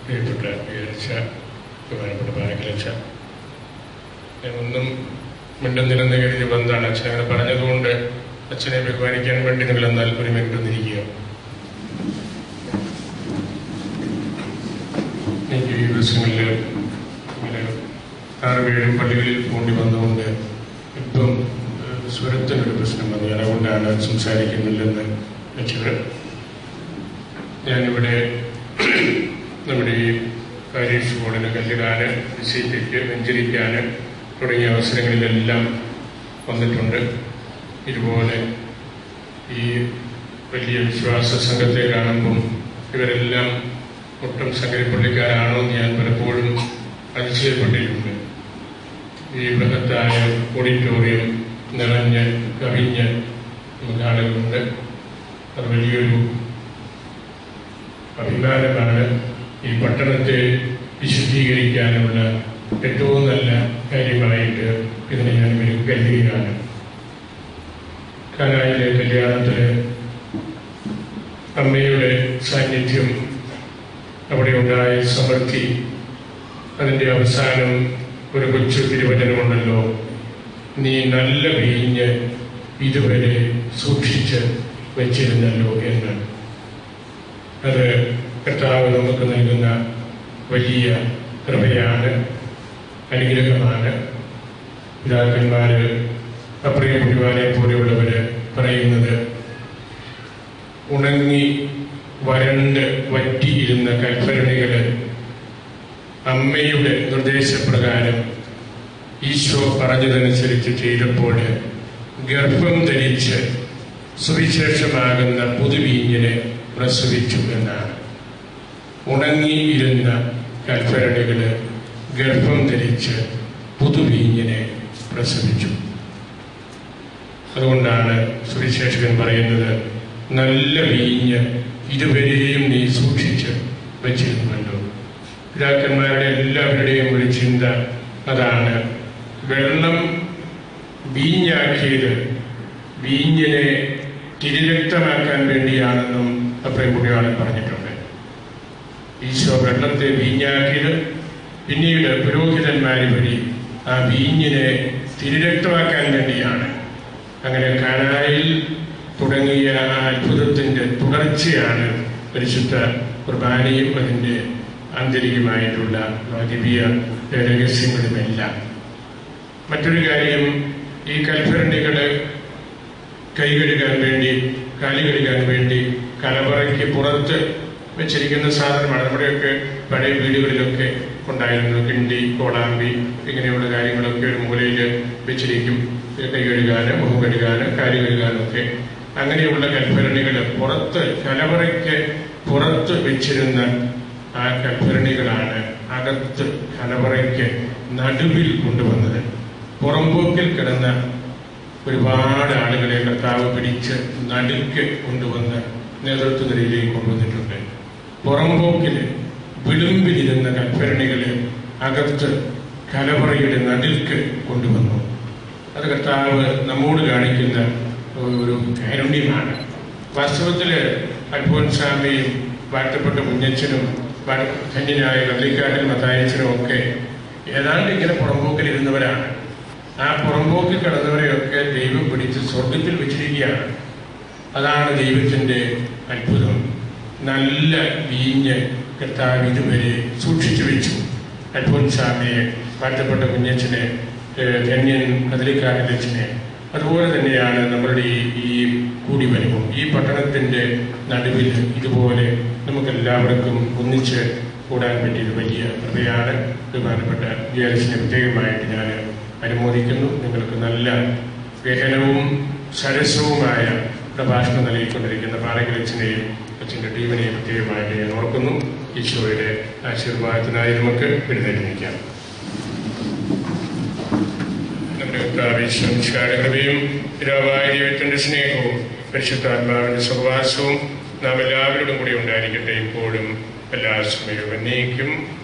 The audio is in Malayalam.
പ്രിയപ്പെട്ട വിചാരിച്ച ബഹുമാനപ്പെട്ട പാലക്കലച്ച, ഒന്നും മിണ്ടുന്നില്ലെന്ന് കരുതി ബന്ധാണ് അച്ഛൻ അങ്ങനെ പറഞ്ഞതുകൊണ്ട് അച്ഛനെ ബഹുമാനിക്കാൻ വേണ്ടി നിങ്ങളെന്നാൽ ഒരു മിനിറ്റ് ഒന്നിരിക്കുക. എനിക്ക് ഈ ദിവസങ്ങളിൽ ഇങ്ങനെ 6-7 പള്ളികളിൽ പോണ്ടി വന്നുകൊണ്ട് ഇപ്പം സ്വരത്തിനൊരു പ്രശ്നം വന്നു. അതുകൊണ്ടാണ് സംസാരിക്കുന്നില്ലെന്ന് വെച്ചത്. ഞാനിവിടെ നമ്മുടെ ഈ പാരീഷ് ബോർഡിന് കല്ലുകാൻ, വിസിറ്റിക്ക്, വെഞ്ചരിക്കാൻ തുടങ്ങിയ അവസരങ്ങളിലെല്ലാം വന്നിട്ടുണ്ട്. ഇതുപോലെ ഈ വലിയ വിശ്വാസ സംഘത്തെ കാണുമ്പം ഇവരെല്ലാം ഒട്ടും സംഗതിപ്പള്ളിക്കാരാണോ എന്ന് ഞാൻ പലപ്പോഴും അതിശയപ്പെട്ടിട്ടുണ്ട്. ഈ ബൃഹത്തായ ഓഡിറ്റോറിയം നിറഞ്ഞ് കവിഞ്ഞ് ആളുകളുണ്ട്. അത് വലിയൊരു അഭിമാനമാണ്. ഈ പട്ടണത്തെ വിശുദ്ധീകരിക്കാനുള്ള ഏറ്റവും നല്ല കാര്യമായിട്ട് ഇതിനെ ഞാൻ കരുതുകയാണ്. കാനായിലെ കല്യാണത്തിന് അമ്മയുടെ സാന്നിധ്യം, അവിടെ ഉണ്ടായ സമൃദ്ധി, അതിൻ്റെ അവസാനം ഒരു കൊച്ചു തിരുവചനമുണ്ടല്ലോ, നീ നല്ല വീഞ്ഞ് ഇതുവരെ സൂക്ഷിച്ച് വെച്ചിരുന്നല്ലോ എന്ന്. അത് കർത്താവ് നമുക്ക് നൽകുന്ന വലിയ കൃപയാണ്, അനുഗ്രഹമാണ്. പിതാക്കന്മാര് അപ്രിയ കുടിവാനെ പോലെയുള്ളവർ പറയുന്നത്, ഉണങ്ങി വരണ്ട് വറ്റിയിരുന്ന കൽപ്പരണികള് അമ്മയുടെ നിർദ്ദേശപ്രകാരം ഈശോ പറഞ്ഞതനുസരിച്ച് ചെയ്തപ്പോൾ ഗർഭം ധരിച്ച് സുവിശേഷമാകുന്ന പുതുവീഞ്ഞിനെ പ്രസവിച്ചു എന്നാണ്. ഉണങ്ങിയിരുന്ന കൽപ്പരണികള് ഗർഭം ധരിച്ച് പുതുവീഞ്ഞിനെ പ്രസവിച്ചു. അതുകൊണ്ടാണ് സുവിശേഷകൻ പറയുന്നത്, നല്ല വീഞ്ഞ് ഇതുവരെയും നീ സൂക്ഷിച്ച് വച്ചിരുന്നുവല്ലോ. പിതാക്കന്മാരുടെ എല്ലാവരുടെയും ഒരു ചിന്ത അതാണ്. വെള്ളം വീഞ്ഞാക്കിയത് വീഞ്ഞിനെ തിരുരക്തമാക്കാൻ വേണ്ടിയാണെന്നും അപ്രേമുടിയാളൻ പറഞ്ഞിട്ടുണ്ട്. ഈശോ വെള്ളത്തെ വീഞ്ഞാക്കിയത് പിന്നീട് പുരോഹിതന്മാര് വഴി ആ വീഞ്ഞിനെ തിരുരക്തമാക്കാൻ വേണ്ടിയാണ്. അങ്ങനെ കാനായിൽ തുടങ്ങിയ ആ അത്ഭുതത്തിന്റെ തുടർച്ചയാണ് പരിശുദ്ധ കുർബാനയും അതിൻ്റെ ആന്തരികമായിട്ടുള്ള ദിവ്യ രഹസ്യങ്ങളുമെല്ലാം. മറ്റൊരു കാര്യം, ഈ കൽഭരണികള് കൈ കഴുകാൻ വേണ്ടി, കാലി കഴുകാൻ വേണ്ടി കലവറയ്ക്ക് പുറത്ത് വെച്ചിരിക്കുന്ന സാധനമാണ്. നമ്മുടെയൊക്കെ പഴയ വീടുകളിലൊക്കെ ഉണ്ടായിരുന്നു. കിണ്ടി, കോളാമ്പി, ഇങ്ങനെയുള്ള കാര്യങ്ങളൊക്കെ ഒരു മൂലയിൽ വെച്ചിരിക്കും. കൈ കഴുകാന്, മുഖം കഴുകാന്, കാലി കഴുകാനൊക്കെ. അങ്ങനെയുള്ള കൽഭരണികൾ പുറത്ത്, കലവറയ്ക്ക് പുറത്ത് വെച്ചിരുന്ന ആ കൽഭരണികളാണ് അകത്ത് കലവറയ്ക്ക് നടുവിൽ കൊണ്ടുവന്നത്. പുറമ്പോക്കിൽ കിടന്ന ഒരുപാട് ആളുകളെ കർത്താവ് പിടിച്ച് നടുക്ക് കൊണ്ടുവന്ന് നേതൃത്വ നിലയിലേക്ക് കൊണ്ടുവന്നിട്ടുണ്ട്. പുറമ്പോക്കിൽ വിളുമ്പിലിരുന്ന കൽഭരണികളെ അകത്ത് കലവറയുടെ നടുക്ക് കൊണ്ടുവന്നു. അത് കർത്താവ് നമ്മോട് കാണിക്കുന്ന ഒരു കാരുണ്യമാണ്. വാസ്തവത്തില് അൽഫോൻസാമ്മയും വാഴ്ത്തപ്പെട്ട കുഞ്ഞച്ചനും ധന്യനായ കള്ളിക്കാട്ടിൽ മത്തായച്ചനും ഒക്കെ ഏതാണ്ട് ഇങ്ങനെ പുറമ്പോക്കിലിരുന്നവരാണ്. ആ പുറമ്പോക്കിൽ കിടന്നവരെയൊക്കെ ദൈവം പിടിച്ച് സ്വർഗത്തിൽ വെച്ചിരിക്കുകയാണ്. അതാണ് ദൈവത്തിന്റെ അത്ഭുതം. നല്ല വീഞ്ഞ് കർത്താവ് ഇതുവരെ സൂക്ഷിച്ചു വെച്ചു. അൽഫോൻസാമ്മയെ, വാഴ്ത്തപ്പെട്ട കുഞ്ഞച്ചനെ, ധന്യൻ കദളിക്കാട്ടിലച്ചനെ. അതുപോലെ തന്നെയാണ് നമ്മളുടെ ഈ കൂടിവരവും. ഈ പട്ടണത്തിന്റെ നടുവിൽ ഇതുപോലെ നമുക്കെല്ലാവർക്കും ഒന്നിച്ച് കൂടാൻ പറ്റിയത് വലിയ കൃപയാണ്. ബഹുമാനപ്പെട്ട വിദ്യാലയത്തിനെ പ്രത്യേകമായിട്ട് ഞാൻ അനുമോദിക്കുന്നു. നിങ്ങൾക്ക് നല്ല ഗഹനവും സരസവുമായ പ്രഭാഷണം നൽകിക്കൊണ്ടിരിക്കുന്ന പാലക്കലച്ചനെയും അച്ഛൻ്റെ ടീമിനെയും പ്രത്യേകമായിട്ട് ഞാൻ ഓർക്കുന്നു. ഈശോയുടെ ആശീർവാദത്തിനായി നമുക്ക് എഴുന്നേറ്റ് നിൽക്കാം. കൃപയും പിതാവായ ദൈവത്തിന്റെ സ്നേഹവും പരിശുദ്ധാത്മാവിന്റെ സഹവാസവും നാം എല്ലാവരോടും കൂടി ഉണ്ടായിരിക്കട്ടെ, ഇപ്പോഴും എല്ലാ സമയവും എന്നേക്കും.